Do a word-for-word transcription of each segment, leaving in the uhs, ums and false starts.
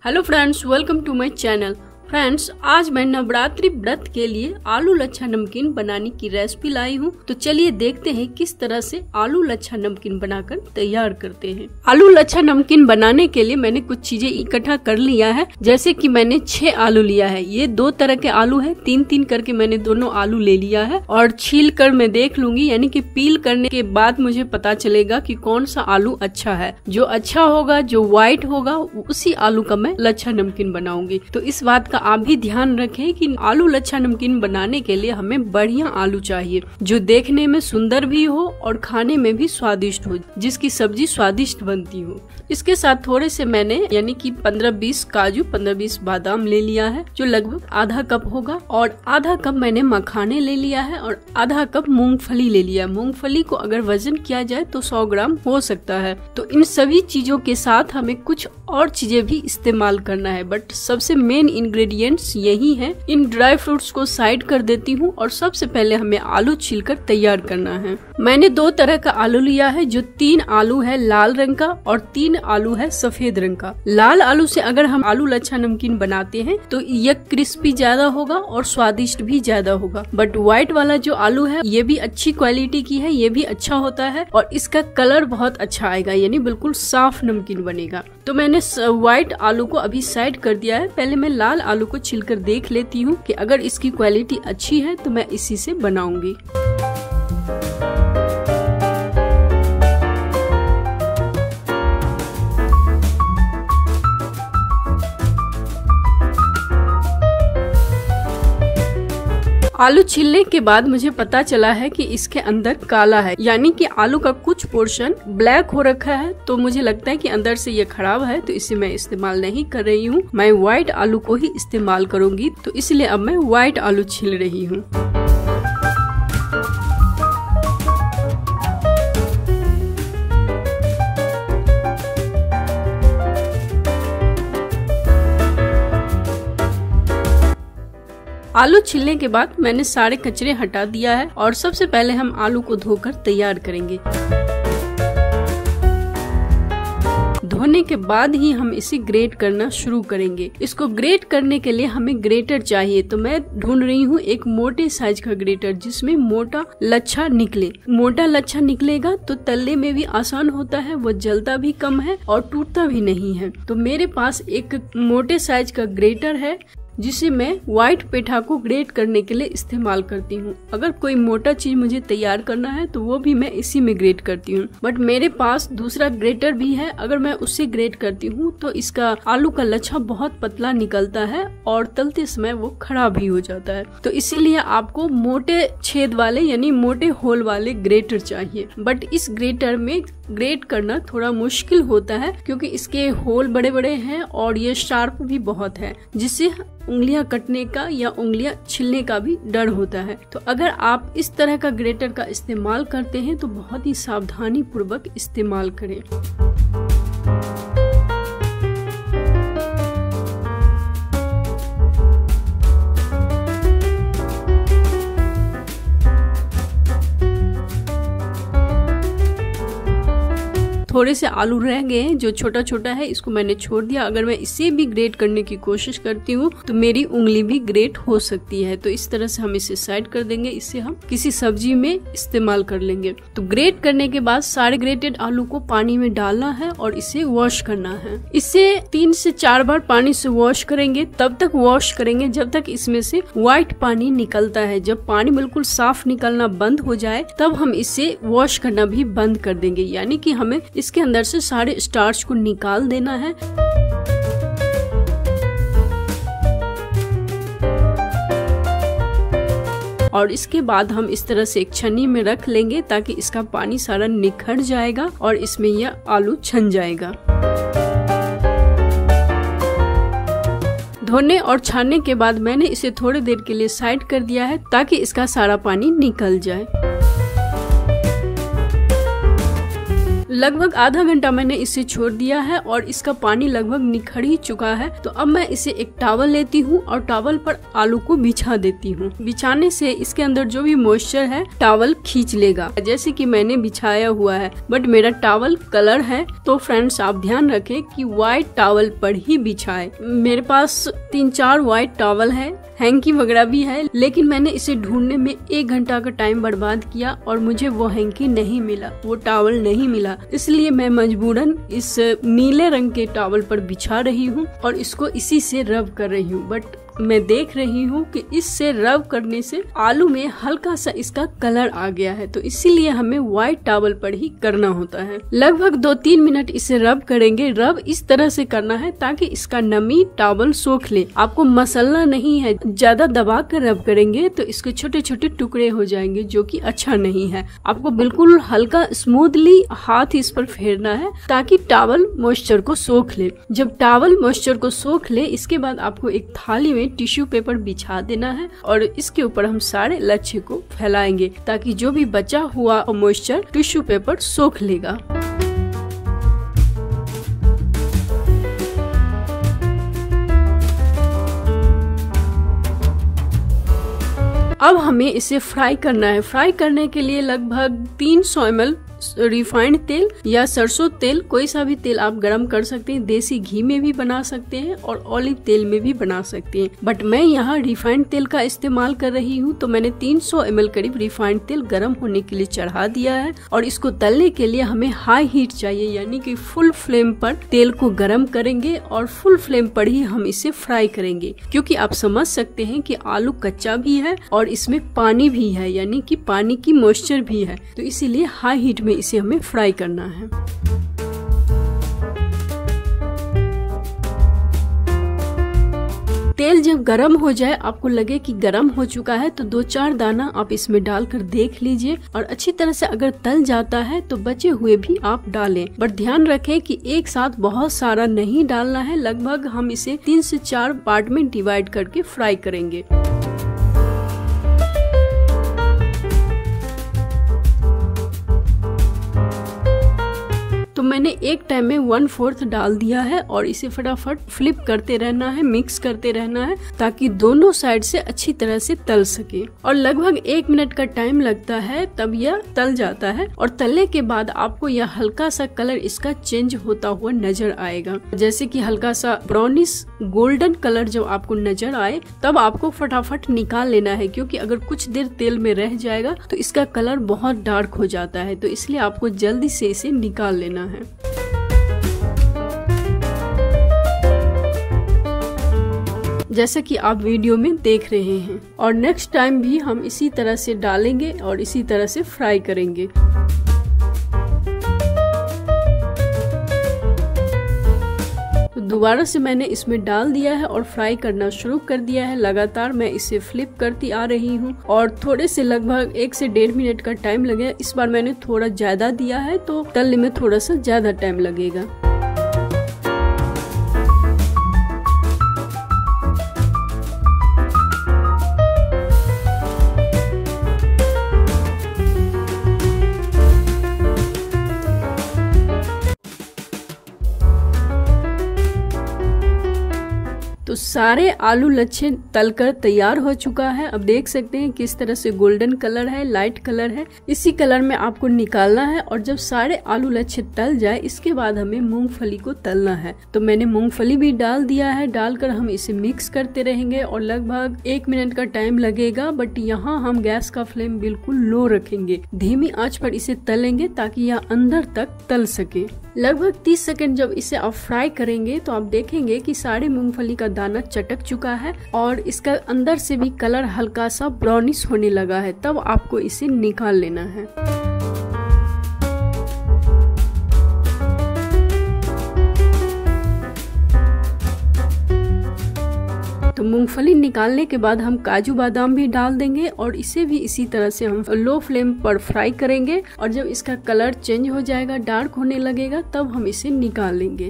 Hello friends, welcome to my channel. Friends, आज मैं नवरात्रि व्रत के लिए आलू लच्छा नमकीन बनाने की रेसिपी लाई हूँ। तो चलिए देखते हैं किस तरह से आलू लच्छा नमकीन बनाकर तैयार करते हैं। आलू लच्छा नमकीन बनाने के लिए मैंने कुछ चीजें इकट्ठा कर लिया है। जैसे कि मैंने छह आलू लिया है। ये दो तरह के आलू है, तीन तीन करके मैंने दोनों आलू ले लिया है और छील कर मैं देख लूंगी, यानी कि पील करने के बाद मुझे पता चलेगा कि कौन सा आलू अच्छा है। जो अच्छा होगा, जो व्हाइट होगा, उसी आलू का मैं लच्छा नमकीन बनाऊंगी। तो इस बात आप भी ध्यान रखें कि आलू लच्छा नमकीन बनाने के लिए हमें बढ़िया आलू चाहिए, जो देखने में सुंदर भी हो और खाने में भी स्वादिष्ट हो, जिसकी सब्जी स्वादिष्ट बनती हो। इसके साथ थोड़े से मैंने यानी कि पंद्रह बीस काजू, पंद्रह बीस बादाम ले लिया है, जो लगभग आधा कप होगा, और आधा कप मैंने मखाने ले लिया है और आधा कप मूंगफली ले लिया। मूंगफली को अगर वजन किया जाए तो सौ ग्राम हो सकता है। तो इन सभी चीजों के साथ हमें कुछ और चीजें भी इस्तेमाल करना है, बट सबसे मेन इंग्रेडिएंट्स यही है। इन ड्राई फ्रूट्स को साइड कर देती हूँ और सबसे पहले हमें आलू छीलकर तैयार करना है। मैंने दो तरह का आलू लिया है, जो तीन आलू है लाल रंग का और तीन आलू है सफेद रंग का। लाल आलू से अगर हम आलू लच्छा नमकीन बनाते हैं तो यह क्रिस्पी ज्यादा होगा और स्वादिष्ट भी ज्यादा होगा। बट व्हाइट वाला जो आलू है ये भी अच्छी क्वालिटी की है, ये भी अच्छा होता है और इसका कलर बहुत अच्छा आएगा, यानी बिल्कुल साफ नमकीन बनेगा। तो मैंने व्हाइट आलू को अभी साइड कर दिया है। पहले मैं लाल आलू को छिलकर देख लेती हूँ कि अगर इसकी क्वालिटी अच्छी है तो मैं इसी से बनाऊंगी। आलू छीलने के बाद मुझे पता चला है कि इसके अंदर काला है, यानी कि आलू का कुछ पोर्शन ब्लैक हो रखा है। तो मुझे लगता है कि अंदर से ये खराब है, तो इसे मैं इस्तेमाल नहीं कर रही हूँ। मैं व्हाइट आलू को ही इस्तेमाल करूंगी, तो इसलिए अब मैं व्हाइट आलू छील रही हूँ। आलू छीलने के बाद मैंने सारे कचरे हटा दिया है और सबसे पहले हम आलू को धोकर तैयार करेंगे। धोने के बाद ही हम इसे ग्रेट करना शुरू करेंगे। इसको ग्रेट करने के लिए हमें ग्रेटर चाहिए, तो मैं ढूंढ रही हूँ एक मोटे साइज का ग्रेटर, जिसमें मोटा लच्छा निकले। मोटा लच्छा निकलेगा तो तलने में भी आसान होता है, वो जलता भी कम है और टूटता भी नहीं है। तो मेरे पास एक मोटे साइज का ग्रेटर है, जिसे मैं व्हाइट पेठा को ग्रेट करने के लिए इस्तेमाल करती हूँ। अगर कोई मोटा चीज मुझे तैयार करना है तो वो भी मैं इसी में ग्रेट करती हूँ। बट मेरे पास दूसरा ग्रेटर भी है, अगर मैं उससे ग्रेट करती हूँ तो इसका आलू का लच्छा बहुत पतला निकलता है और तलते समय वो खराब भी हो जाता है। तो इसीलिए आपको मोटे छेद वाले यानी मोटे होल वाले ग्रेटर चाहिए। बट इस ग्रेटर में ग्रेट करना थोड़ा मुश्किल होता है, क्योंकि इसके होल बड़े बड़े हैं और ये शार्प भी बहुत है, जिससे उंगलियां कटने का या उंगलियां छिलने का भी डर होता है। तो अगर आप इस तरह का ग्रेटर का इस्तेमाल करते हैं तो बहुत ही सावधानी पूर्वक इस्तेमाल करें। थोड़े से आलू रह गए हैं, जो छोटा छोटा है, इसको मैंने छोड़ दिया। अगर मैं इसे भी ग्रेट करने की कोशिश करती हूँ तो मेरी उंगली भी ग्रेट हो सकती है। तो इस तरह से हम इसे साइड कर देंगे, इसे हम किसी सब्जी में इस्तेमाल कर लेंगे। तो ग्रेट करने के बाद सारे ग्रेटेड आलू को पानी में डालना है और इसे वॉश करना है। इसे तीन से चार बार पानी से वॉश करेंगे। तब तक वॉश करेंगे जब तक इसमें से व्हाइट पानी निकलता है। जब पानी बिल्कुल साफ निकलना बंद हो जाए तब हम इसे वॉश करना भी बंद कर देंगे, यानी कि हमें इसके अंदर से सारे स्टार्च को निकाल देना है। और इसके बाद हम इस तरह से एक छन्नी में रख लेंगे, ताकि इसका पानी सारा निखर जाएगा और इसमें यह आलू छन जाएगा। धोने और छानने के बाद मैंने इसे थोड़ी देर के लिए साइड कर दिया है, ताकि इसका सारा पानी निकल जाए। लगभग आधा घंटा मैंने इसे छोड़ दिया है और इसका पानी लगभग निखर ही चुका है। तो अब मैं इसे एक टॉवल लेती हूँ और टॉवल पर आलू को बिछा देती हूँ। बिछाने से इसके अंदर जो भी मॉइस्चर है टॉवल खींच लेगा, जैसे कि मैंने बिछाया हुआ है। बट मेरा टॉवल कलर है, तो फ्रेंड्स आप ध्यान रखें कि व्हाइट टॉवल पर ही बिछाए। मेरे पास तीन चार व्हाइट टॉवल है, हैंकी वगैरह भी है, लेकिन मैंने इसे ढूंढने में एक घंटा का टाइम बर्बाद किया और मुझे वो हैंकी नहीं मिला, वो टॉवल नहीं मिला। इसलिए मैं मजबूरन इस नीले रंग के टॉवल पर बिछा रही हूँ और इसको इसी से रब कर रही हूँ। बट मैं देख रही हूँ कि इससे रब करने से आलू में हल्का सा इसका कलर आ गया है, तो इसीलिए हमें व्हाइट टॉवल पर ही करना होता है। लगभग दो तीन मिनट इसे रब करेंगे। रब इस तरह से करना है ताकि इसका नमी टॉवल सोख ले। आपको मसलना नहीं है, ज्यादा दबा कर रब करेंगे तो इसके छोटे छोटे टुकड़े हो जाएंगे, जो कि अच्छा नहीं है। आपको बिल्कुल हल्का स्मूथली हाथ इस पर फेरना है ताकि टॉवल मॉइस्चर को सोख ले। जब टॉवल मॉइस्चर को सोख ले, इसके बाद आपको एक थाली में टिश्यू पेपर बिछा देना है और इसके ऊपर हम सारे लच्छे को फैलाएंगे ताकि जो भी बचा हुआ मॉइस्चर टिश्यू पेपर सोख लेगा। अब हमें इसे फ्राई करना है। फ्राई करने के लिए लगभग तीन सौ एम एल रिफाइंड तेल या सरसों तेल, कोई सा भी तेल आप गरम कर सकते हैं। देसी घी में भी बना सकते हैं और ऑलिव तेल में भी बना सकते हैं, बट मैं यहाँ रिफाइंड तेल का इस्तेमाल कर रही हूँ। तो मैंने तीन सौ एम एल करीब रिफाइंड तेल गरम होने के लिए चढ़ा दिया है और इसको तलने के लिए हमें हाई हीट चाहिए, यानी कि फुल फ्लेम पर तेल को गरम करेंगे और फुल फ्लेम पर ही हम इसे फ्राई करेंगे। क्योंकि आप समझ सकते हैं कि आलू कच्चा भी है और इसमें पानी भी है, यानी कि पानी की मॉइस्चर भी है, तो इसीलिए हाई हीट में इसे हमें फ्राई करना है। तेल जब गरम हो जाए, आपको लगे कि गरम हो चुका है, तो दो चार दाना आप इसमें डालकर देख लीजिए और अच्छी तरह से अगर तल जाता है तो बचे हुए भी आप डालें। बट ध्यान रखें कि एक साथ बहुत सारा नहीं डालना है। लगभग हम इसे तीन से चार पार्ट में डिवाइड करके फ्राई करेंगे। तो मैंने एक टाइम में वन फोर्थ डाल दिया है और इसे फटाफट फ्लिप करते रहना है, मिक्स करते रहना है ताकि दोनों साइड से अच्छी तरह से तल सके। और लगभग एक मिनट का टाइम लगता है, तब यह तल जाता है। और तलने के बाद आपको यह हल्का सा कलर इसका चेंज होता हुआ नजर आएगा, जैसे कि हल्का सा ब्राउनिश गोल्डन कलर जब आपको नजर आए तब आपको फटाफट निकाल लेना है, क्योंकि अगर कुछ देर तेल में रह जाएगा तो इसका कलर बहुत डार्क हो जाता है। तो इसलिए आपको जल्दी से इसे निकाल लेना है। जैसा कि आप वीडियो में देख रहे हैं, और नेक्स्ट टाइम भी हम इसी तरह से डालेंगे और इसी तरह से फ्राई करेंगे। तो दोबारा से मैंने इसमें डाल दिया है और फ्राई करना शुरू कर दिया है। लगातार मैं इसे फ्लिप करती आ रही हूँ और थोड़े से लगभग एक से डेढ़ मिनट का टाइम लगेगा। इस बार मैंने थोड़ा ज्यादा दिया है तो तलने में थोड़ा सा ज्यादा टाइम लगेगा। तो सारे आलू लच्छे तलकर तैयार हो चुका है। अब देख सकते हैं किस तरह से गोल्डन कलर है, लाइट कलर है। इसी कलर में आपको निकालना है और जब सारे आलू लच्छे तल जाए इसके बाद हमें मूंगफली को तलना है। तो मैंने मूंगफली भी डाल दिया है। डालकर हम इसे मिक्स करते रहेंगे और लगभग एक मिनट का टाइम लगेगा। बट यहाँ हम गैस का फ्लेम बिल्कुल लो रखेंगे, धीमी आंच पर इसे तलेंगे ताकि यह अंदर तक तल सके। लगभग तीस सेकंड जब इसे आप फ्राई करेंगे तो आप देखेंगे कि सारे मूंगफली का दाना चटक चुका है और इसका अंदर से भी कलर हल्का सा ब्राउनिश होने लगा है। तब आपको इसे निकाल लेना है। तो मूंगफली निकालने के बाद हम काजू बादाम भी डाल देंगे और इसे भी इसी तरह से हम लो फ्लेम पर फ्राई करेंगे। और जब इसका कलर चेंज हो जाएगा, डार्क होने लगेगा, तब हम इसे निकाल लेंगे।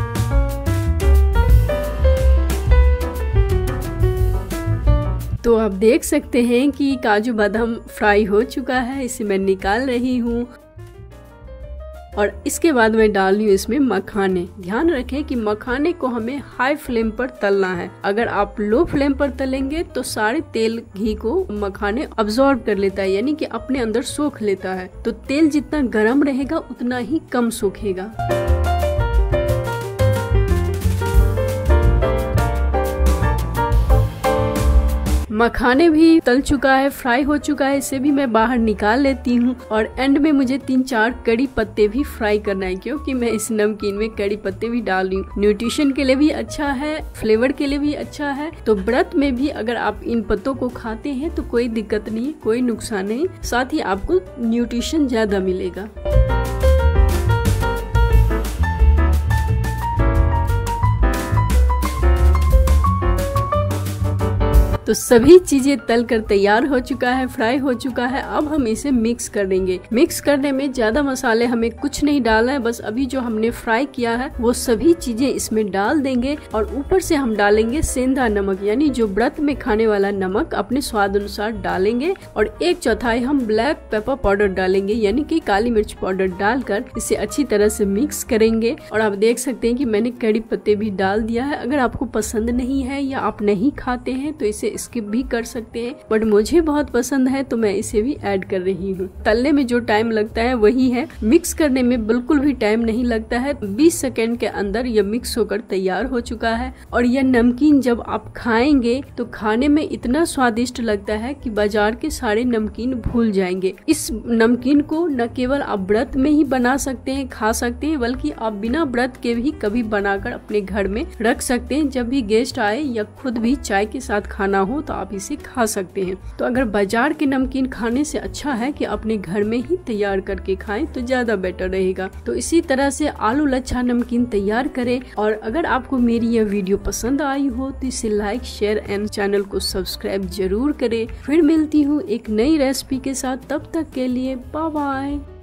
तो आप देख सकते हैं कि काजू बादाम फ्राई हो चुका है। इसे मैं निकाल रही हूँ। और इसके बाद मैं डाल रही हूँ इसमें मखाने। ध्यान रखें कि मखाने को हमें हाई फ्लेम पर तलना है। अगर आप लो फ्लेम पर तलेंगे तो सारे तेल घी को मखाने अब्सॉर्ब कर लेता है, यानी कि अपने अंदर सोख लेता है। तो तेल जितना गर्म रहेगा उतना ही कम सोखेगा। मखाने भी तल चुका है, फ्राई हो चुका है, इसे भी मैं बाहर निकाल लेती हूँ। और एंड में मुझे तीन चार कड़ी पत्ते भी फ्राई करना है, क्योंकि मैं इस नमकीन में कड़ी पत्ते भी डाल रही हूँ। न्यूट्रिशन के लिए भी अच्छा है, फ्लेवर के लिए भी अच्छा है। तो व्रत में भी अगर आप इन पत्तों को खाते हैं तो कोई दिक्कत नहीं, कोई नुकसान नहीं, साथ ही आपको न्यूट्रिशन ज्यादा मिलेगा। तो सभी चीजें तल कर तैयार हो चुका है, फ्राई हो चुका है। अब हम इसे मिक्स कर देंगे। मिक्स करने में ज्यादा मसाले हमें कुछ नहीं डालना है, बस अभी जो हमने फ्राई किया है वो सभी चीजें इसमें डाल देंगे। और ऊपर से हम डालेंगे सेंधा नमक, यानी जो व्रत में खाने वाला नमक अपने स्वाद अनुसार डालेंगे। और एक चौथाई हम ब्लैक पेपर पाउडर डालेंगे, यानी कि काली मिर्च पाउडर डालकर इसे अच्छी तरह से मिक्स करेंगे। और आप देख सकते हैं कि मैंने कड़ी पत्ते भी डाल दिया है। अगर आपको पसंद नहीं है या आप नहीं खाते हैं तो इसे स्किप भी कर सकते हैं, बट मुझे बहुत पसंद है तो मैं इसे भी ऐड कर रही हूँ। तलने में जो टाइम लगता है वही है, मिक्स करने में बिल्कुल भी टाइम नहीं लगता है। बीस सेकेंड के अंदर यह मिक्स होकर तैयार हो चुका है। और यह नमकीन जब आप खाएंगे तो खाने में इतना स्वादिष्ट लगता है कि बाजार के सारे नमकीन भूल जाएंगे। इस नमकीन को न केवल आप व्रत में ही बना सकते हैं, खा सकते हैं, बल्कि आप बिना व्रत के भी कभी बनाकर अपने घर में रख सकते हैं। जब भी गेस्ट आए या खुद भी चाय के साथ खाना हो तो आप इसे खा सकते हैं। तो अगर बाजार के नमकीन खाने से अच्छा है कि अपने घर में ही तैयार करके खाएं तो ज्यादा बेटर रहेगा। तो इसी तरह से आलू लच्छा नमकीन तैयार करें। और अगर आपको मेरी यह वीडियो पसंद आई हो तो इसे लाइक, शेयर एंड चैनल को सब्सक्राइब जरूर करें। फिर मिलती हूँ एक नई रेसिपी के साथ, तब तक के लिए बाय बाय।